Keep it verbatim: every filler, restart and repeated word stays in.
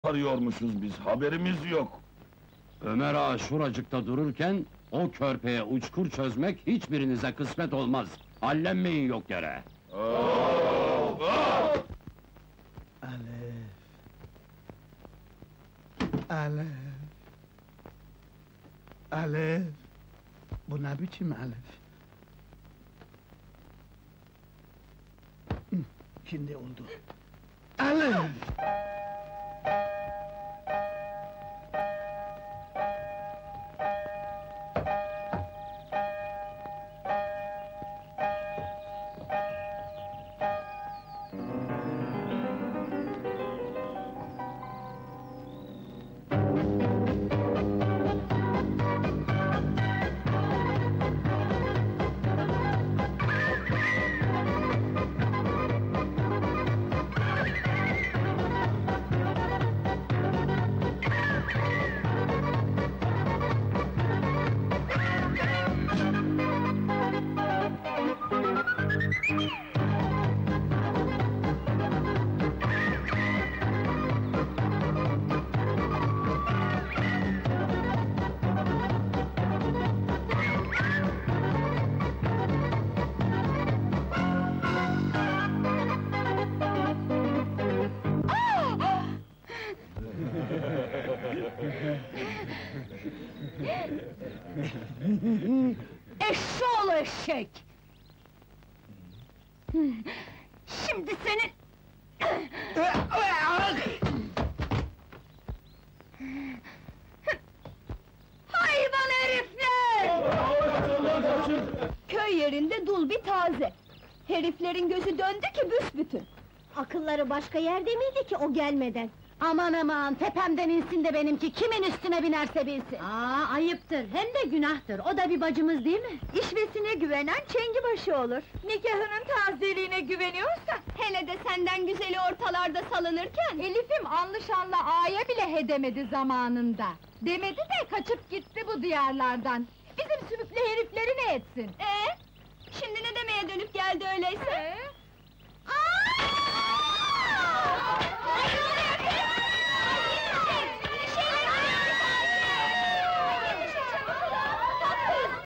arıyormuşuz biz, haberimiz yok. Ömer Ağa şuracıkta dururken, o körpeye uçkur çözmek hiçbirinize kısmet olmaz. Hallenmeyin yok yere! Alef... Alef... Alef... Bu ne biçim Alef? Hı, şimdi oldu. Alef! Eşşoğlu eşek! Şimdi senin... Hayvan herifler! Köy yerinde dul bir taze! Heriflerin gözü döndü ki büsbütün! Akılları başka yerde miydi ki o gelmeden? Aman aman, tepemden insin de benimki, kimin üstüne binerse binsin! Aa, ayıptır, hem de günahtır, o da bir bacımız değil mi? İşvesine güvenen çengibaşı olur! Nikahının tazeliğine güveniyorsa, hele de senden güzeli ortalarda salınırken... Elif'im anlı şanlı ağaya bile hedemedi zamanında! Demedi de kaçıp gitti bu diyarlardan! Bizim sümüklü herifleri ne etsin? Ee? Şimdi ne demeye dönüp geldi öyleyse? Ee?